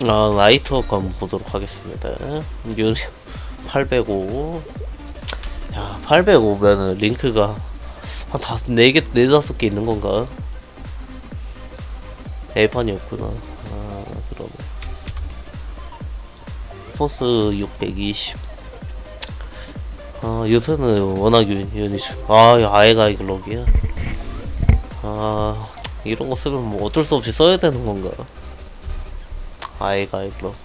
라이트워크 한번 보도록 하겠습니다. 유 805. 야, 805면은 링크가 한 4개, 4~5개 있는 건가? 에반이 없구나. 그러면 포스 620. 요새는 워낙 유닛이 아예가 이글록이야. 이런 거 쓰면 뭐 어쩔 수 없이 써야 되는 건가? 아예가 이글록.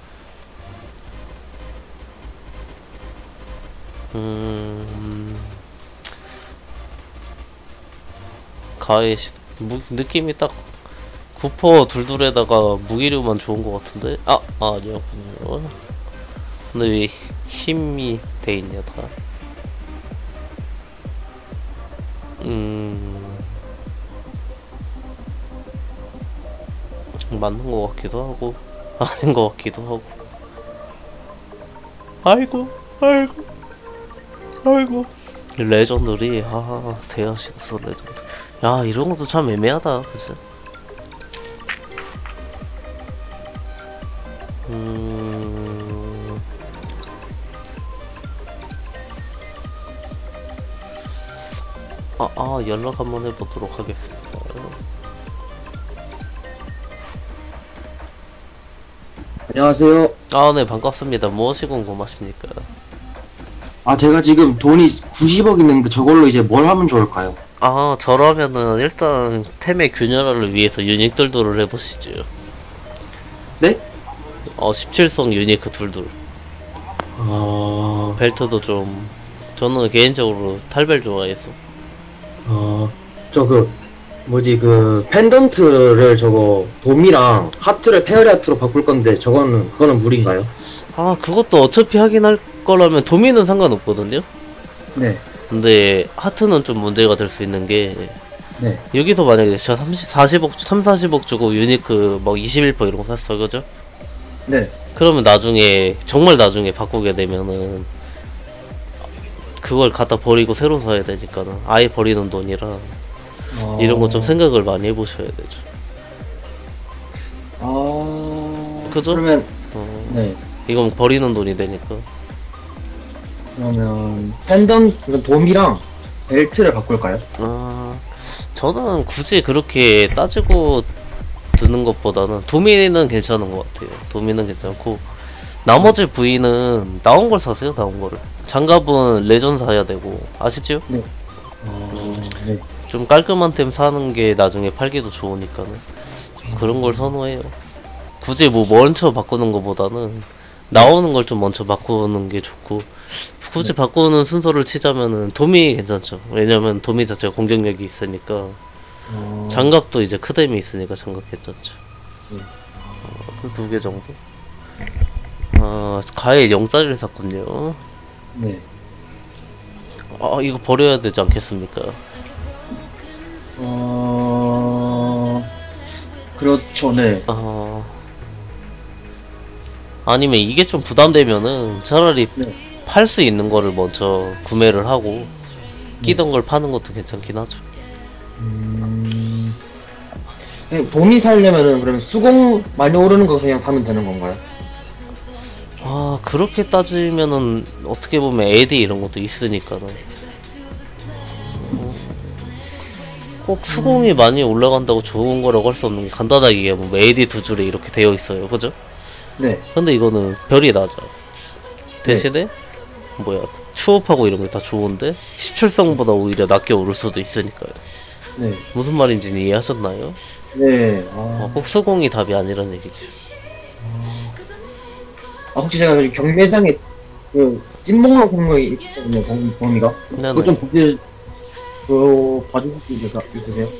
가해 느낌이 딱 구퍼 둘둘에다가 무기류만 좋은 것 같은데? 아니었군요. 근데 왜 힘이 돼 있냐 다. 맞는 것 같기도 하고 아닌 것 같기도 하고. 아이고 레전드리. 데아시드스 레전드. 야, 이런 것도 참 애매하다, 그치? 연락 한번 해보도록 하겠습니다. 안녕하세요. 네, 반갑습니다. 무엇이 궁금하십니까? 제가 지금 돈이 90억 있는데 저걸로 이제 뭘 하면 좋을까요? 저라면은 일단 템의 균열화를 위해서 유닉들도를 해보시죠. 네? 17성 유니크 둘둘. 벨트도 좀, 저는 개인적으로 탈벨 좋아해서. 펜던트를 돔이랑 하트를 페어리 하트로 바꿀 건데 그거는 무리인가요? 그것도 어차피 하긴 할 거라면 도미는 상관없거든요? 네. 근데 하트는 좀 문제가 될 수 있는 게, 네. 여기서 만약에 제가 40억 주고 유니크 막 21% 이런 거 샀어, 그죠? 네. 그러면 정말 나중에 바꾸게 되면은, 그걸 갖다 버리고 새로 사야 되니까는, 아예 버리는 돈이라, 이런 거 좀 생각을 많이 해보셔야 되죠. 그죠? 그러면, 네. 이건 버리는 돈이 되니까. 그러면, 돔이랑 벨트를 바꿀까요? 저는 굳이 그렇게 따지고 드는 것보다는 도미는 괜찮은 것 같아요. 도미는 괜찮고, 나머지 부위는 나온 걸 사세요, 나온 거를. 장갑은 레전 사야 되고, 아시죠? 네. 네. 좀 깔끔한 템 사는 게 나중에 팔기도 좋으니까는 좀 그런 걸 선호해요. 굳이 뭐 먼저 바꾸는 것보다는 나오는 걸 좀 먼저 바꾸는 게 좋고, 굳이 바꾸는 순서를 치자면은 도미 괜찮죠. 왜냐면 도미 자체가 공격력이 있으니까. 장갑도 이제 크뎀이 있으니까 장갑 괜찮죠. 2개 정도? 가해 0짜리를 샀군요. 네. 이거 버려야 되지 않겠습니까? 그렇죠, 네. 아니면 이게 좀 부담되면은 차라리 네. 팔 수 있는 거를 먼저 구매를 하고 끼던 걸 파는 것도 괜찮긴 하죠. 돔이 살려면은 그러면 수공 많이 오르는 거 그냥 사면 되는 건가요? 그렇게 따지면은 어떻게 보면 AD 이런 것도 있으니까는 꼭 수공이 많이 올라간다고 좋은 거라고 할 수 없는 게, 간단하게 얘기하면 뭐 AD 두 줄에 이렇게 되어 있어요, 그죠? 네. 근데 이거는 별이 낮아. 대신에 추업하고 이런 게 다 좋은데 17성보다 오히려 낮게 오를 수도 있으니까요. 네. 무슨 말인지는 이해하셨나요? 네. 꼭 수공이 답이 아니란 얘기지. 혹시 제가 여기 경매장에 찐목록 공모이 있거든요, 범위가. 그거 좀 봐주실 수 있으세요?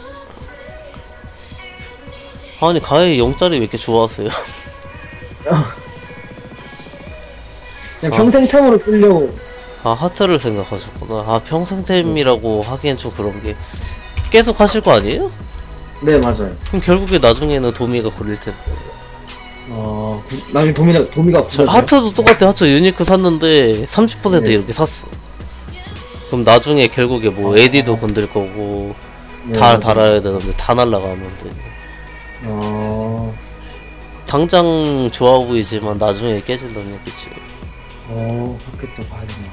아니, 가해 0짜리 왜 이렇게 좋아하세요? 그냥 평생템으로 쓰려고. 하트를 생각하셨구나. 평생템이라고 하기엔 좀 그런 게, 계속 하실 거 아니에요? 네, 맞아요. 그럼 결국에 나중에는 도미가 걸릴 텐데. 나중에 도미가 하트도 똑같아. 하트 유니크 샀는데 30% 네. 이렇게 샀어. 그럼 나중에 결국에 뭐 AD도 건들 거고, 네, 다 맞아요. 달아야 되는데 다 날라가는데. 당장 좋아 보이지만 나중에 깨진다는 얘기지. 그렇게 또 봐야 되나.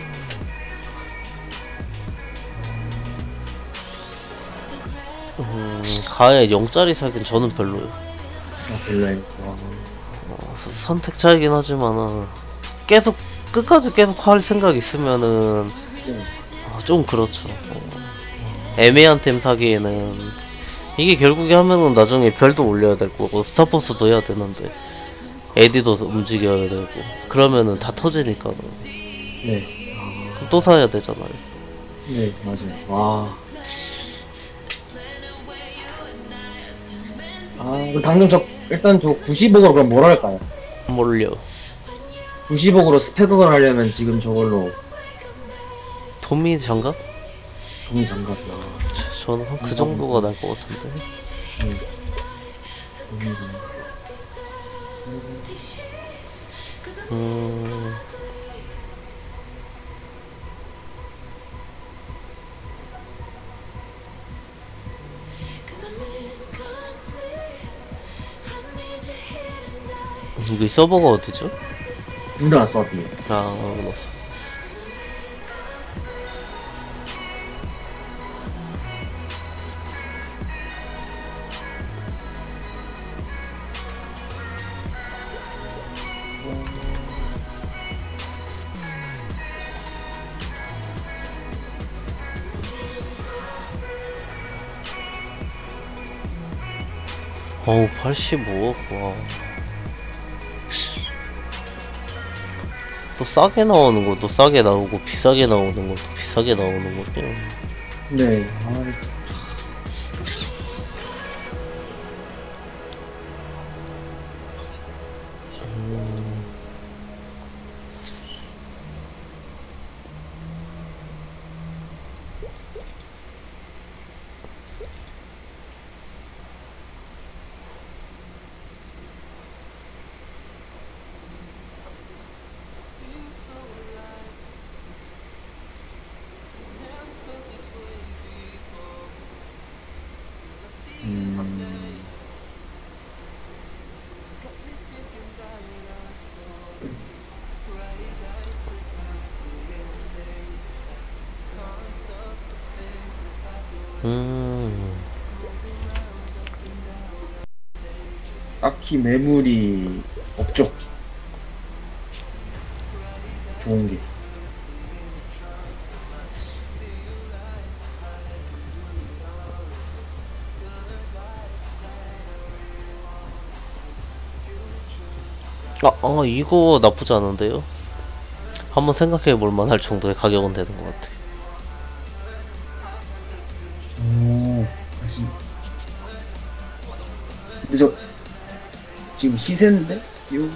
가에 0짜리 사긴 저는 별로요. 별로예요. 선택 차이긴 하지만은 계속 끝까지 계속 할 생각 있으면은 좀 그렇죠. 애매한 템 사기에는 이게 결국에 하면은 나중에 별도 올려야 될 거고 스타포스도 해야 되는데 에디도 움직여야 되고 그러면은 다 터지니까 네. 또 사야 되잖아요. 네, 맞아요. 와. 그 당장 일단 저 90억으로 그럼 뭘 할까요? 몰려. 90억으로 스펙을 하려면 지금 저걸로 도미 장갑? 돈 장갑. 저는 한 그 정도가 날 것 같은데. 여기 서버가 어디죠? 누나 서비. 넣었어. 어우 85억. 와. 또 싸게 나오는 것도 싸게 나오고 비싸게 나오는 것도 비싸게 나오는 거죠. 네. 딱히 매물이 없죠. 좋은 게. 이거 나쁘지 않은데요? 한번 생각해 볼 만할 정도의 가격은 되는 것 같아. 다시. 근데 저 지금 시세인데? 요.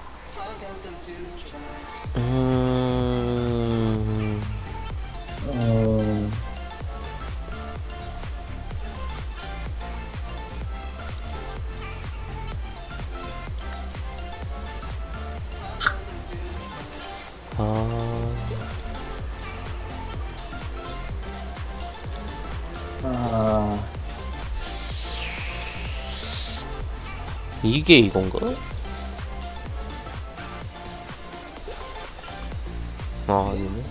이게 이건가? 아니네.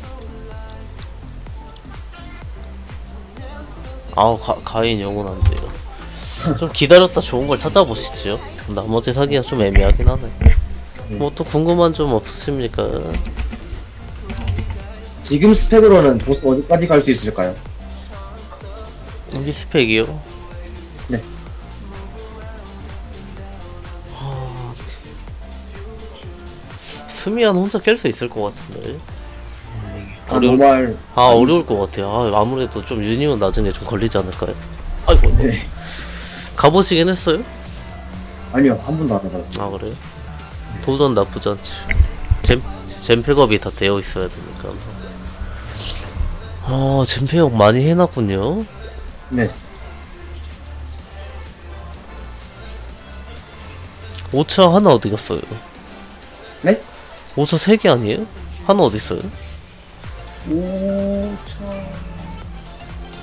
가인 영혼 안 돼요. 좀 기다렸다 좋은 걸 찾아보시지요. 나머지 사기가 좀 애매하긴 하네. 뭐 또 궁금한 점 없으십니까? 지금 스펙으로는 보스 어디까지 갈 수 있을까요? 여기 스펙이요? 네. 수미안 혼자 깰 수 있을 것 같은데. 노말. 어려울 것 같아요. 아무래도 좀 유니온 나중에 좀 걸리지 않을까요? 아이고. 네. 가보시긴 했어요? 아니요, 한 번도 안 해봤어요. 그래요? 도전 나쁘지 않지. 잼 팩업이 다 되어 있어야 되니까. 잼 팩업 많이 해놨군요. 네. 5차 하나 어디 갔어요? 네? 5차 3개 아니에요? 하나 어디 있어요? 5차.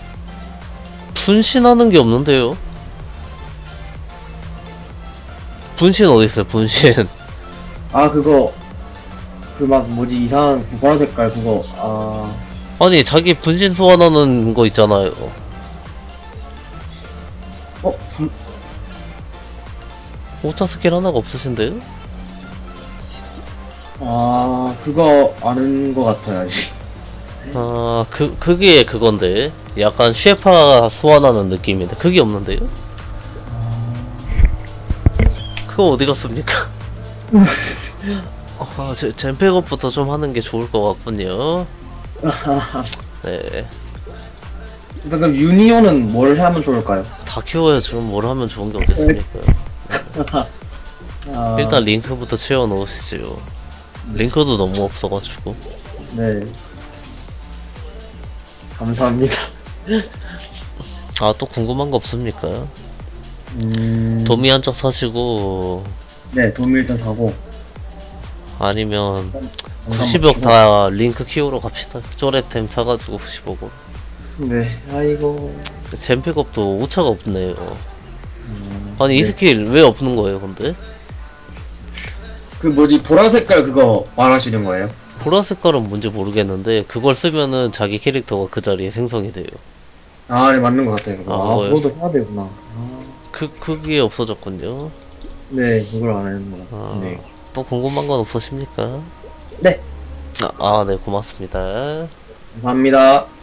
분신하는 게 없는데요? 분신 어딨어요, 분신. 아, 그거, 그 막 뭐지, 이상한 그 보라 색깔 그거, 아, 아니, 자기 분신 소환하는 거 있잖아요. 오차 스킬 하나가 없으신데요? 아, 그거 아는 거 같아요, 아직. 아, 그게 그건데. 약간 쉐파 소환하는 느낌인데. 그게 없는데요? 그거 어디 갔습니까? 젠팩업부터 좀 하는 게 좋을 것 같군요. 네. 일단 그럼 유니온은 뭘 하면 좋을까요? 다 키워야 지금 뭘 하면 좋은 게 어딨습니까? 아, 일단 링크부터 채워 놓으시죠. 링크도 너무 없어가지고. 네. 감사합니다. 아, 또 궁금한 거 없습니까? 도미 한 짝 사시고, 네, 도미 일단 사고. 아니면, 감사 90억 다 링크 키우러 갑시다. 쪼레템 사가지고 90억으로. 네, 아이고. 젠팩업도 오차가 없네요. 아니, 이 스킬 왜 없는 거예요, 근데? 그 뭐지, 보라 색깔 그거 말하시는 거예요? 보라 색깔은 뭔지 모르겠는데, 그걸 쓰면은 자기 캐릭터가 그 자리에 생성이 돼요. 아, 네, 맞는 것 같아요. 그거. 아, 아, 뭐요? 그것도 해야 되구나. 아, 그게 없어졌군요. 네, 그걸 안 했는 것 아, 같아요. 네. 또 궁금한 건 없으십니까? 네, 네, 고맙습니다. 감사합니다.